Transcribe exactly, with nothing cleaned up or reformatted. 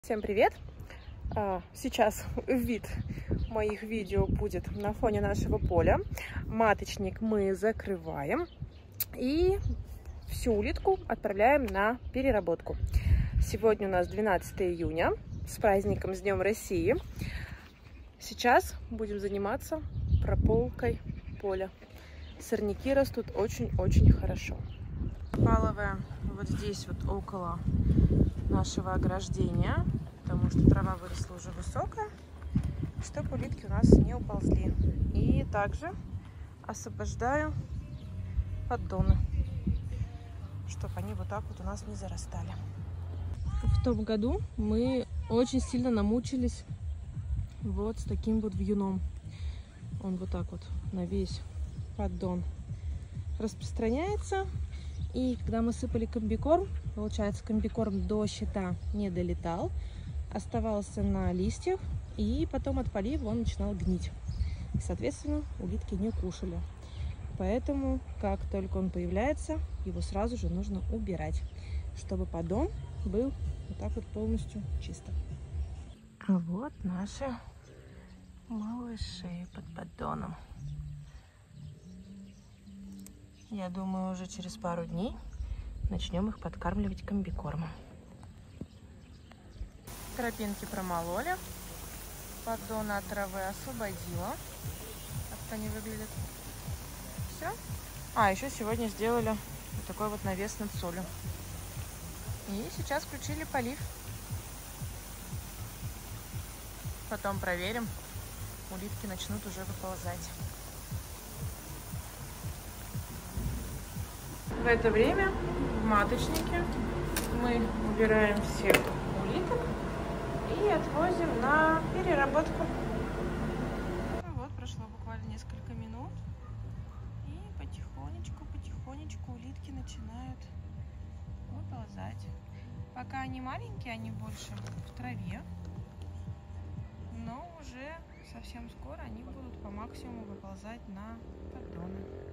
Всем привет! Сейчас вид моих видео будет на фоне нашего поля. Маточник мы закрываем и всю улитку отправляем на переработку. Сегодня у нас двенадцатое июня, с праздником, с Днем России. Сейчас будем заниматься прополкой поля. Сорняки растут очень-очень хорошо. Пропалываем вот здесь вот около нашего ограждения, потому что трава выросла уже высокая, чтобы улитки у нас не уползли. И также освобождаю поддоны, чтобы они вот так вот у нас не зарастали. В том году мы очень сильно намучились вот с таким вот вьюном. Он вот так вот на весь поддон распространяется. И когда мы сыпали комбикорм, получается, комбикорм до щита не долетал, оставался на листьях, и потом от полива он начинал гнить. И, соответственно, улитки не кушали. Поэтому, как только он появляется, его сразу же нужно убирать, чтобы поддон был вот так вот полностью чистым. А вот наши малыши под поддоном. Я думаю, уже через пару дней начнем их подкармливать комбикормом. Тропинки промололи, поддоны от травы освободила. Как они выглядят. Все. А, еще сегодня сделали вот такой вот навес над солью. И сейчас включили полив. Потом проверим. Улитки начнут уже выползать. В это время в маточнике мы убираем всех улиток и отвозим на переработку. Вот прошло буквально несколько минут, и потихонечку, потихонечку улитки начинают выползать. Пока они маленькие, они больше в траве, но уже совсем скоро они будут по максимуму выползать на поддоны.